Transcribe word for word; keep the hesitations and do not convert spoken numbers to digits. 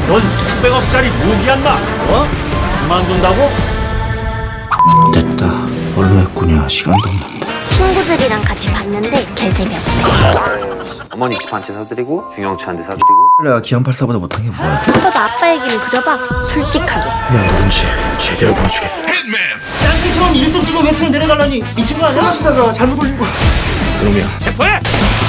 넌 수백억짜리 무기한 마. 어? 그만둔다고? 됐다. 뭘로 했구냐. 시간도 없는데. 친구들이랑 같이 봤는데 개 재미없대. 어머니 집 한 채 사드리고 중형차 한 대 사드리고. 내가 기안팔사보다 못한 게 뭐야? 아빠도 아빠 얘기는 그려봐. 솔직하게. 내가 누군지 제대로 보여주겠어. 딴기처럼 일등 찍어 웹툰 내려달라니 미친 거 아니야? 하시다가 잘못 올린 거야. 그놈이야. 체포해!